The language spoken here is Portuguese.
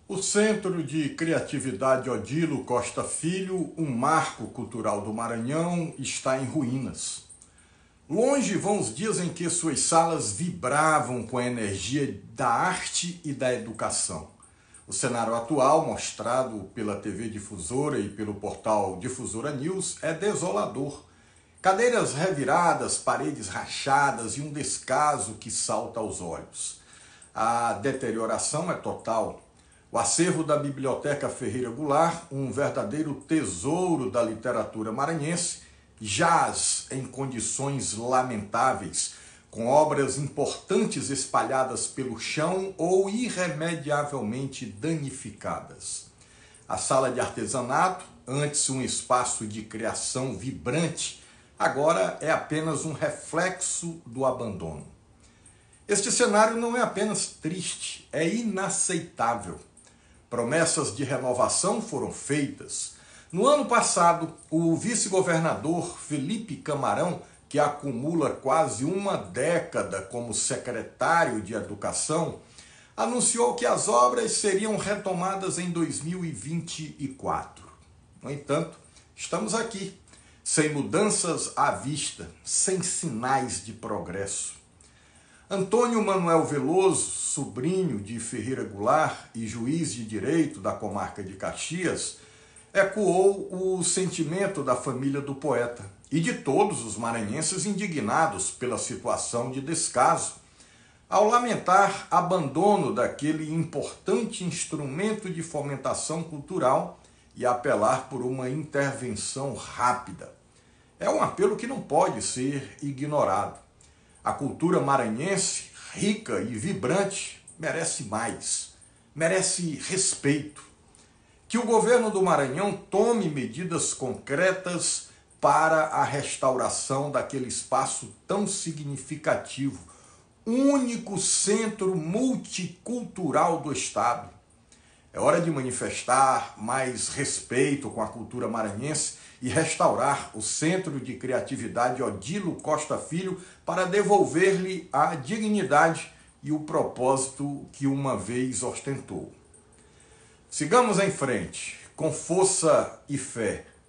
O Centro de Criatividade Odilo Costa Filho, um marco cultural do Maranhão, está em ruínas. Longe vão os dias em que suas salas vibravam com a energia da arte e da educação. O cenário atual, mostrado pela TV Difusora e pelo portal Difusora News, é desolador. Cadeiras reviradas, paredes rachadas e um descaso que salta aos olhos. A deterioração é total. O acervo da Biblioteca Ferreira Goulart, um verdadeiro tesouro da literatura maranhense, jaz em condições lamentáveis, com obras importantes espalhadas pelo chão ou irremediavelmente danificadas. A sala de artesanato, antes um espaço de criação vibrante, agora é apenas um reflexo do abandono. Este cenário não é apenas triste, é inaceitável. Promessas de renovação foram feitas. No ano passado, o vice-governador Felipe Camarão, que acumula quase uma década como secretário de Educação, anunciou que as obras seriam retomadas em 2024. No entanto, estamos aqui, sem mudanças à vista, sem sinais de progresso. Antônio Manuel Veloso, sobrinho de Ferreira Goulart e juiz de direito da comarca de Caxias, ecoou o sentimento da família do poeta e de todos os maranhenses indignados pela situação de descaso, ao lamentar abandono daquele importante instrumento de fomentação cultural e apelar por uma intervenção rápida. É um apelo que não pode ser ignorado. A cultura maranhense, rica e vibrante, merece mais, merece respeito. Que o governo do Maranhão tome medidas concretas para a restauração daquele espaço tão significativo, único centro multicultural do Estado. É hora de manifestar mais respeito com a cultura maranhense e restaurar o Centro de Criatividade Odilo Costa Filho para devolver-lhe a dignidade e o propósito que uma vez ostentou. Sigamos em frente, com força e fé,